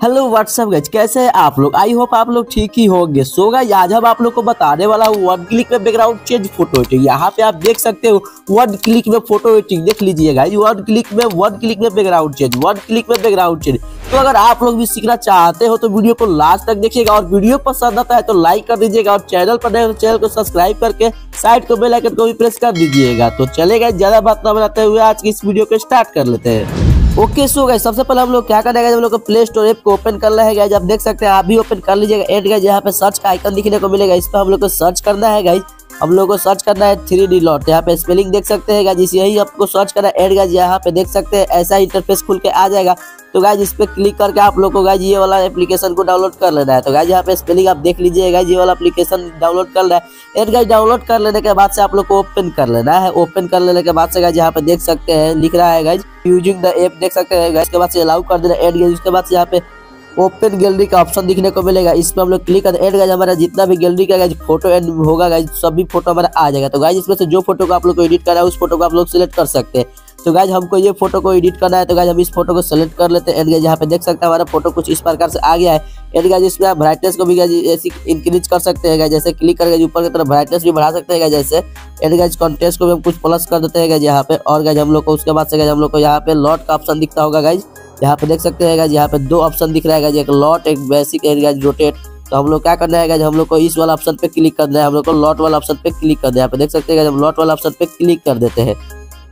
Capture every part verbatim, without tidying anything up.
Hello what's up guys, कैसे हैं आप लोग। आई होप आप लोग ठीक ही होंगे। सो गाइज आज हम आप लोग को बताने वाला हूँ वन क्लिक में बैकग्राउंड चेंज फोटो एडिटिंग। यहाँ पे आप देख सकते हो वन क्लिक में फोटो एडिटिंग, देख लीजिए गाइज। वन क्लिक में वन क्लिक में बैकग्राउंड चेंज वन क्लिक में बैकग्राउंड चेंज। तो अगर आप लोग भी सीखना चाहते हो तो वीडियो को लास्ट तक देखिएगा, और वीडियो पसंद आता है तो लाइक कर दीजिएगा, और चैनल पर नए हो तो चैनल को सब्सक्राइब करके साइड को बेल आइकन को भी प्रेस कर दीजिएगा। तो चलेगा ज्यादा बात ना बनाते हुए आज की इस वीडियो को स्टार्ट कर लेते हैं। ओके सो गाइस, सबसे पहले हम लोग क्या करना है, हम लोग को प्ले स्टोर ऐप को ओपन करना है गाइस। आप देख सकते हैं, आप भी ओपन कर लीजिएगा। ऐड गाइस यहाँ पे सर्च का आइकन दिखने को मिलेगा, इस पर हम लोग को सर्च करना है गाइस। हम लोग को सर्च करना है थ्री डी लॉट। यहाँ पे स्पेलिंग देख सकते हैं गाइस, यही आपको सर्च करना है। ऐड गाइस यहाँ पे देख सकते हैं, ऐसा इंटरफेस खुल के आ जाएगा। तो गाइस इस पे क्लिक करके आप लोग को गाइस ये वाला एप्लीकेशन को डाउनलोड कर लेना है। तो गाइस यहाँ पे स्पेलिंग आप देख लीजिए गाइस, ये वाला एप्लीकेशन डाउनलोड कर लेना है। एड गाइस डाउनलोड कर लेने के बाद से आप लोग को ओपन कर लेना है। ओपन कर लेने के बाद से गाइस यहाँ पे देख सकते हैं लिख रहा है गाइस यूजिंग द ऐप, देख सकते हैं गाइस। उसके बाद से अलाउ कर देना एड गाइस। उसके बाद से यहाँ पे ओपन गैलरी का ऑप्शन दिखने को मिलेगा, इस पे हम लोग क्लिक करते हैं। ऐड गाइस हमारा जितना भी गैलरी का गाइस फोटो एड होगा गाइस, सभी फोटो हमारा आ जाएगा। तो गाइस इसमें से जो फोटो को आप लोग को एडिट करना है उस फोटो को आप लोग सिलेक्ट कर सकते हैं। तो गाइस हमको ये फोटो को एडिट करना है, तो गाइस हम इस फोटो को सेलेक्ट कर लेते हैं। एंड गाइस यहाँ पे देख सकते हैं हमारा फोटो कुछ इस प्रकार से आ गया है। एंड गाइस इसमें आप ब्राइटनेस को भी गाइस ऐसे इंक्रीज कर सकते हैं गाइस, जैसे क्लिक करके ऊपर की तरफ ब्राइटनेस भी बढ़ा सकते हैं गाइस जैसे। एंड गाइस कॉन्ट्रास्ट को भी हम कुछ प्लस कर देते हैं गाइस यहाँ पे। और गाइस हम लोग को उसके बाद से गाइस हम लोग को यहाँ पे लॉट का ऑप्शन दिखता होगा गाइस, यहाँ पे देख सकते हैं गाइस। यहाँ पे दो ऑप्शन दिख रहा है गाइस, एक लॉट एक बेसिक एंड गाइस रोटेट। तो हम लोग क्या करना है गाइस, हम लोग को इस वाला ऑप्शन पे क्लिक करना है। हम लोग को लॉट वाला ऑप्शन पे क्लिक करना है। यहाँ पे देख सकते हैं गाइस, हम लॉट वाला ऑप्शन पे क्लिक कर देते हैं।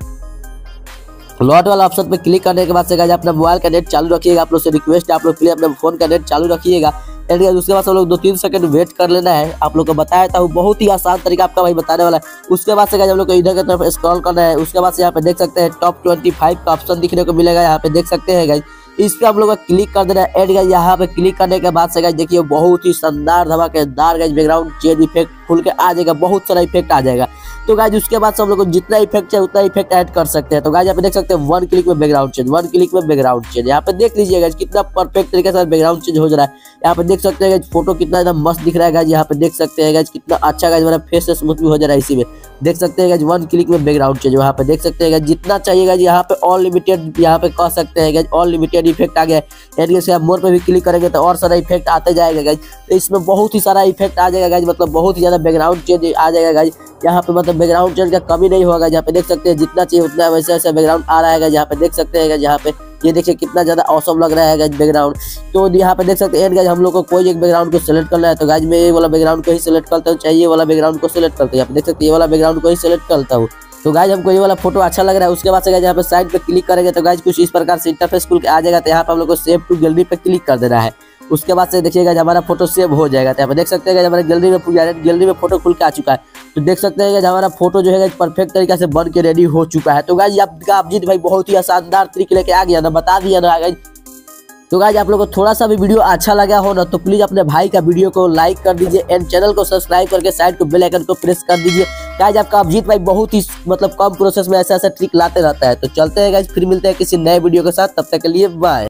लॉट वाला ऑप्शन पे क्लिक करने के बाद से गाइस अपना मोबाइल का नेट चालू रखिएगा। आप लोग से रिक्वेस्ट है, आप लोग प्लीज अपने फोन का नेट चालू रखिएगा। एंड गाइस उसके बाद हम लोग दो तीन सेकंड वेट कर लेना है। आप लोग को बताया था बहुत ही आसान तरीका आपका भाई बताने वाला है। उसके बाद से गाइस हम लोग को इधर की तरफ स्क्रॉल करना है। उसके बाद से यहाँ पे देख सकते हैं टॉप ट्वेंटी फाइव का ऑप्शन दिखने को मिलेगा, यहाँ पे देख सकते हैं गाइस। इस पे हम लोग को क्लिक कर देना है। एड गाइस यहाँ पे क्लिक करने के बाद से गाइस देखिए बहुत ही शानदार धमाकेदार गाइस बैकग्राउंड चेंज इफेक्ट खुल के आ जाएगा, बहुत सारा इफेक्ट आ जाएगा। तो गाइस उसके बाद से हम लोग को जितना इफेक्ट चाहिए उतना इफेक्ट ऐड कर सकते हैं। तो गाइस यहाँ पे देख सकते हैं वन क्लिक में बैकग्राउंड चेंज वन क्लिक में बैकग्राउंड चेंज। यहाँ पे देख लीजिए गाइस कितना परफेक्ट तरीके से बैकग्राउंड चेंज हो जा रहा है। यहाँ पे देख सकते हैं गाइस फोटो कितना एकदम मस्त दिख रहा है गाइस। यहाँ पे देख सकते हैं गाइस कितना अच्छा गाइस हमारा फेस स्मूथ भी हो जा रहा है इसी में। देख सकते हैं गाइस वन क्लिक में बैकग्राउंड चेंज। यहाँ पे देख सकते हैं गाइस जितना चाहिए गाइस यहाँ पे अनलिमिटेड यहाँ पे कह सकते हैं गाइस अनलिमिटेड इफेक्ट आ गया है। आप मोर पे भी क्लिक करेंगे तो और सारा इफेक्ट आते जाएगा गाइस। तो इसमें बहुत ही सारा इफेक्ट आ जाएगा गाइस, मतलब बहुत ही ज्यादा बैकग्राउंड चेंज आ जाएगा गाइस। यहाँ पे मतलब बैकग्राउंड चेंज का कमी नहीं होगा। यहाँ पे देख सकते हैं जितना चाहिए उतना वैसे वैसे बैकग्राउंड आ रहा है। यहाँ पे देख सकते हैं यहाँ पे ये देखिए कितना ज्यादा औसम लग रहा है गाइस बैकग्राउंड। तो यहाँ पे देख सकते हैं गाइस हम लोग को कोई एक बैकग्राउंड को सिलेक्ट करना है। तो गाइस मैं ये वाला बैकग्राउंड को ही सिलेक्ट करता हूँ, चाहिए वाला बैकग्राउंड को सिलेक्ट करता हूँ। यहाँ पे देख सकते हैं ये वाला बैकग्राउंड को ही सिलेक्ट करता हूँ। तो गाइस हमको ये वाला फोटो अच्छा लग रहा है। उसके बाद से गाइस यहाँ पे साइड पे क्लिक करेंगे तो गाइस कुछ इस प्रकार से इंटरफेस खुल के आ जाएगा। तो यहाँ पे हम लोग को सेव टू गैलरी पे क्लिक कर देना है। उसके बाद से देखिएगा हमारा फोटो सेव हो जाएगा। तो यहाँ पे देख सकते हैं हमारे गैलरी में गैलरी में फोटो खुल के आ चुका है। तो देख सकते हैं हमारा फोटो जो है परफेक्ट तरीके से बन के रेडी हो चुका है। तो गाइस आपका अभिजीत भाई बहुत ही शानदार तरीके लेके आ गया ना, बता दिया ना गाइस। तो गाइस आप लोगों को थोड़ा सा भी वीडियो अच्छा लगा हो ना तो प्लीज अपने भाई का वीडियो को लाइक कर दीजिए एंड चैनल को सब्सक्राइब करके साइड को बेल आइकन को प्रेस कर दीजिए। गाइस आपका अभिजीत भाई बहुत ही मतलब कम प्रोसेस में ऐसा ऐसा ट्रिक लाते रहता है। तो चलते हैं गाइस, फिर मिलते हैं किसी नए वीडियो के साथ, तब तक के लिए बाय।